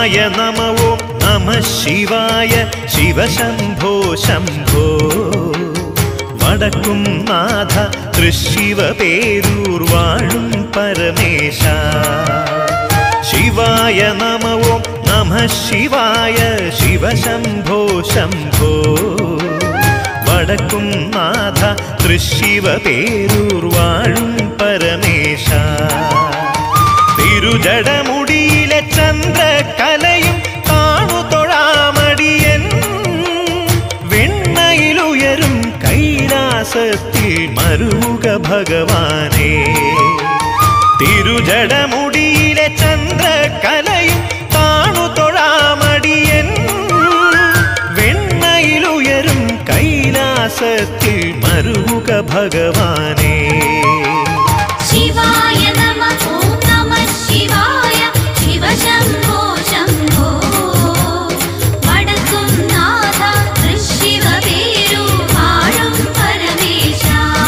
ശിവായ നമ ഓം നമഃ ശിവായ ശിവശംഭോ ശംഭോ വടക്കും നാഥ തൃശിവ പേരൂർ വാഴും പരമേശ ശിവായ നമ ഓം നമഃ ശിവായ ശിവശംഭോ ശംഭോ വടക്കും നാഥ തൃശിവ പേരൂർ വാഴും പരമേശ തിരുജടമുടിയിലെ ചന്ദ്രകലയും കാണു തൊഴാമടിയൻ വെണ്ണയിലുയരും കൈലാസത്തിൽ മരുക ഭഗവാനേ തിരുജടമുടിയിലെ ചന്ദ്രകലയും കാണു തൊഴാമടിയൻ വെണ്ണയിലുയരും കൈലാസത്തിൽ മരുക ഭഗവാനേ ശിവായ നമഃ ഓം നമഃ ശിവായ ശിവശംഭോ ശംഭോ വടക്കും നാഥ തൃശിവ പേരൂർ വാഴും പരമേശ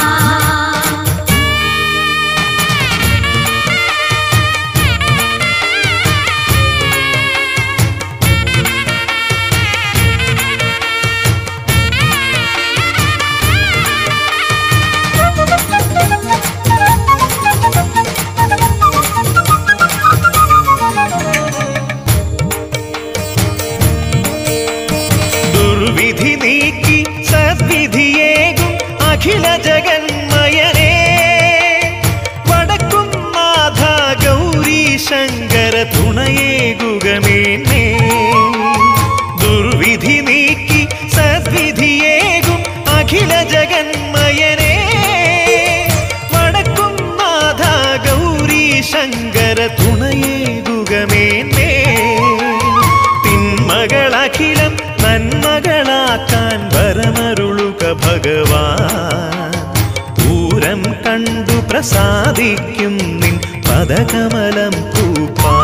ദുർവിധി നീക്കി സദ്വിധിയേകും അഖില ജഗന്മയനേ വടക്കും നാഥ ഗൗരി ശങ്കര തുണയേകുകമേന്മേ ദുർവിധി നീക്കി സദ്വിധിയേകും അഖില ജഗന്മയനേ വടക്കും നാഥ ഗൗരി ശങ്കര തുണയേകുകമേന്മേ തിന്മകളഖിലം നന്മകളാക്കാൻ വരമരുളുക ഭഗവാൻ പൂരം കണ്ടു പ്രസാദിക്കും നിൻ പദകമലം പൂപ്പാൻ